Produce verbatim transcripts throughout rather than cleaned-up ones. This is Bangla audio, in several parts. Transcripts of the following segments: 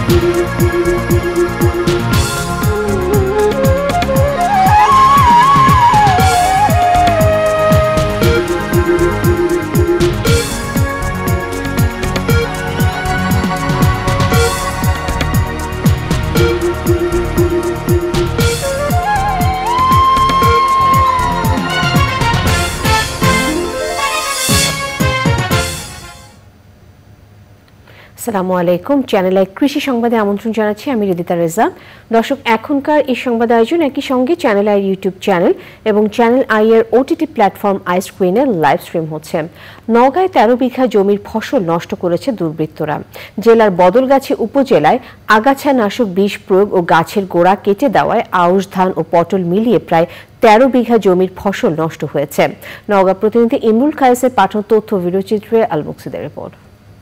আসসালামু আলাইকুম। চ্যানেল আই কৃষি সংবাদে আমন্ত্রণ জানাচ্ছি আমি রিদিতা রেজা। দর্শক, এখনকার এই সংবাদ আয়োজন একই সঙ্গে চ্যানেল আই ইউটিউব চ্যানেল এবং চ্যানেল আই এর ওটিটি প্ল্যাটফর্ম আই স্ক্রিনে লাইভ স্ট্রিম হচ্ছে। নওগাঁয় তেরো বিঘা জমির ফসল নষ্ট করেছে দুর্বৃত্তরা। জেলার বদলগাছি উপজেলায় আগাছা নাশক বিষ প্রয়োগ ও গাছের গোড়া কেটে দেওয়ায় আউশ ধান ও পটল মিলিয়ে প্রায় তেরো বিঘা জমির ফসল নষ্ট হয়েছে। নওগাঁ প্রতিনিধি ইমরুল খায়েসের পাঠানো তথ্য ভিডিওচিত্রে আল মুকসিদের রিপোর্ট।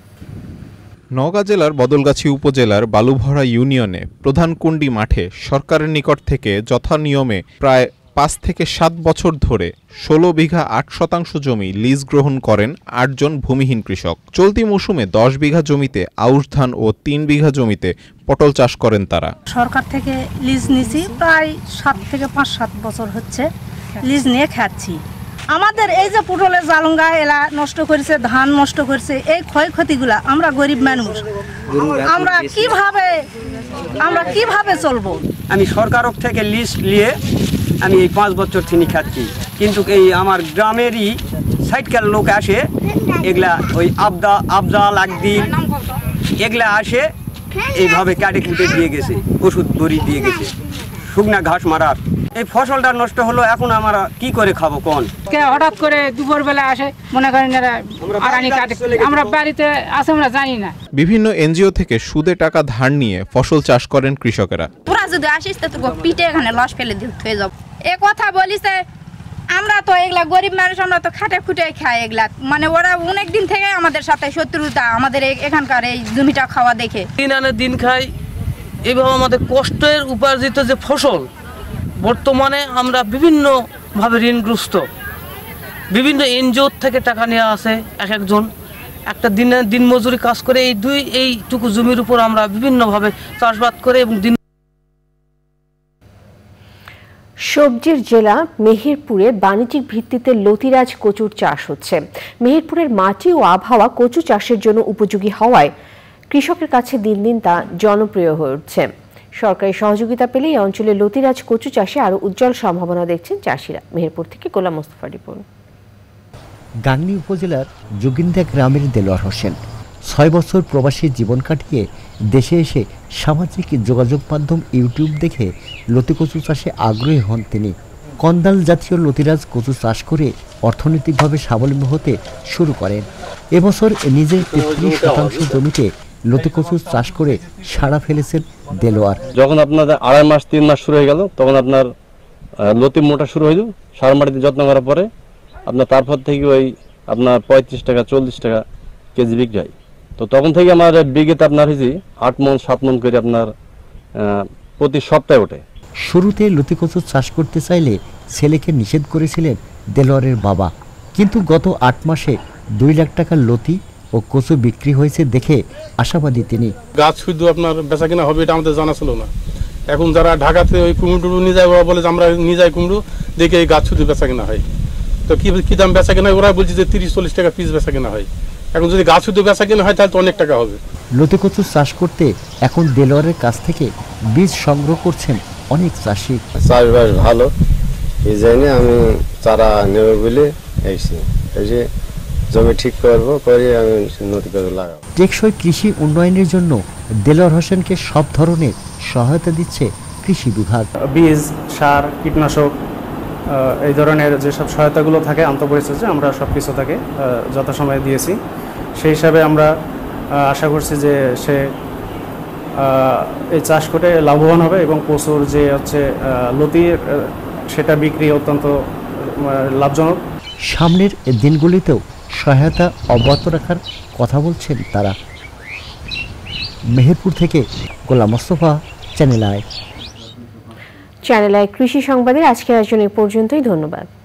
নওগাঁ জেলার বদলগাছি উপজেলার বালুভরা ইউনিয়নে প্রধান কুণ্ডি মাঠে সরকারের নিকট থেকে যথা নিয়মে প্রায় পাঁচ থেকে সাত বছর ধরে ষোলো বিঘা আট শতাংশ জমি লিজ গ্রহণ করেন আটজন ভূমিহীন কৃষক। চলতি মৌসুমে দশ বিঘা জমিতে আউশ ধান ও তিন বিঘা জমিতে পটল চাষ করেন তারা। সরকার থেকে লিজ নিছি, প্রায় সাত থেকে পাঁচ সাত বছর হচ্ছে লিজ নিয়ে খাচ্ছি। আমাদের এই যে পটলের জালঙ্গা এলা নষ্ট করেছে, ধান নষ্ট করেছে, এই ক্ষয়ক্ষতিগুলা আমরা গরিব মানুষ আমরা কিভাবে আমরা কিভাবে চলবো? আমি সরকার থেকে লিস্ট নিয়ে আমি এই পাঁচ বছর থেকে খাচ্ছি, কিন্তু এই আমার গ্রামেরই সাইডকার লোক আসে, এগুলা ওই আবদা আবজা লাগদি এগুলা আসে এইভাবে কাটে কুটে দিয়ে গেছে, ওষুধ বড়ি দিয়ে গেছে শুকনা ঘাস মারার। এই ফসলটা নষ্ট হলো, এখন আমরা কি করে খাবো কোন? হঠাৎ করে দুপুর বেলা আসে, মনে করেন আমরা বাড়িতে আসে আমরা জানি না। বিভিন্ন এনজিও থেকে সুদে টাকা ধার নিয়ে ফসল চাষ করেন কৃষকেরা। তোরা যদি আসিস তো পিঠে এখানে লস ফেলে দিয়ে যাব। এ কথা বলিছে, আমরা তো এগুলা গরিব মানুষ, আমরা তো খাটে খুটে খাই এগুলা। মানে ওরা অনেক দিন থেকে আমাদের সাথে শত্রুতা, আমাদের এখানকার এই জমিটা খাওয়া দেখে দিন আনে দিন খাই। এইভাবে আমাদের কষ্টের উপার্জিত যে ফসল, বর্তমানে আমরা বিভিন্নভাবে ঋণগ্রস্ত, বিভিন্ন এনজিও থেকে টাকা নেওয়া আছে। এক একজন একটা দিনে দিন মজুরি কাজ করে এই দুই এইটুকু জমির উপর আমরা বিভিন্নভাবে চাষবাদ করে এবং দিন। সবজির জেলা মেহেরপুরে বাণিজ্যিক ভিত্তিতে লতিরাজ কচুর চাষ হচ্ছে। মেহেরপুরের মাটি ও আবহাওয়া কচু চাষের জন্য উপযোগী হওয়ায় কৃষকের কাছে দিন দিন তা জনপ্রিয় হয়ে উঠছে। সরকারি সহযোগিতা পেলে এই অঞ্চলে লতিরাজ কচু চাষে আরো উজ্জ্বল সম্ভাবনা দেখছেন চাষিরা। মেহেরপুর থেকে গোলাম মোস্তফা রিপোর্ট। গাংনী উপজেলার যোগিন্দা গ্রামের দেলোয়ার হোসেন ছয় বছর প্রবাসী জীবন কাটিয়ে দেশে এসে সামাজিক যোগাযোগ মাধ্যম ইউটিউব দেখে লতি কচু চাষে আগ্রহী হন তিনি। কন্দাল জাতীয় লতিরাজ কচু চাষ করে অর্থনৈতিকভাবে স্বাবলম্বী হতে শুরু করেন। এবছর নিজের তেত্রিশ শতাংশ জমিতে লতি কচু চাষ করে সাড়া ফেলেছেন দেলোয়ার। যখন আপনার আড়াই মাস তিন মাস শুরু হয়ে গেল, তখন আপনার লতি মোটা শুরু হইল। সার মাটিতে যত্ন করার পরে আপনার তারপর থেকে ওই আপনার পঁয়ত্রিশ টাকা চল্লিশ টাকা কেজি বিক্রি হয়। তো তখন থেকে আমার বিঘেতে আপনার হয়েছে আট মন সাত মন করে আপনার প্রতি সপ্তাহে ওঠে। শুরুতে লতি কচু চাষ করতে চাইলে ছেলেকে নিষেধ করেছিলেন দেলোয়ারের বাবা, কিন্তু গত আট মাসে দুই লাখ টাকার লতি ও কচু বিক্রি হয়েছে দেখে আশাবাদী তিনি। গাছ শুধু আপনার বেচা কিনা হবে এটা আমাদের জানা ছিল না। এখন যারা ঢাকাতে ওই কুমড়ো নিয়ে যায়, ওরা বলে যে আমরা নিয়ে যাই কুমড়ো দেখে এই গাছ শুধু বেচা কিনা হয়। তো কি কি দাম বেচা কিনা, ওরা বলছে যে তিরিশ চল্লিশ টাকা পিস বেচা কিনা হয়। এখন যদি গাছ শুধু বেচা কিনা হয় তাহলে তো অনেক টাকা হবে। লতি কচু চাষ করতে এখন দেলোয়ারের কাছ থেকে বীজ সংগ্রহ করছেন অনেক চাষি। চাষবাস ভালো, এই জন্য আমি চারা নেব বলে এসেছি। এই যে জমি ঠিক করবো করে আমি লতি কচু লাগাবো। টেকসই কৃষি উন্নয়নের জন্য দেলোয়ার হোসেনকে সব ধরনের সহায়তা দিচ্ছে কৃষি বিভাগ। বীজ, সার, কীটনাশক এই ধরনের যেসব সহায়তাগুলো থাকে আন্তঃপরিচর্যা, আমরা সব কিছু তাকে যথাসময়ে দিয়েছি। সেই হিসাবে আমরা আশা করছি যে সে এই চাষ করে লাভবান হবে এবং প্রচুর যে হচ্ছে লতি সেটা বিক্রি অত্যন্ত লাভজনক। সামনের দিনগুলিতেও সহায়তা অব্যাহত রাখার কথা বলছেন তারা। মেহেরপুর থেকে Golam Mostafa, channel I. Channel I কৃষি সংবাদের আজকের আয়োজন এ পর্যন্তই। ধন্যবাদ।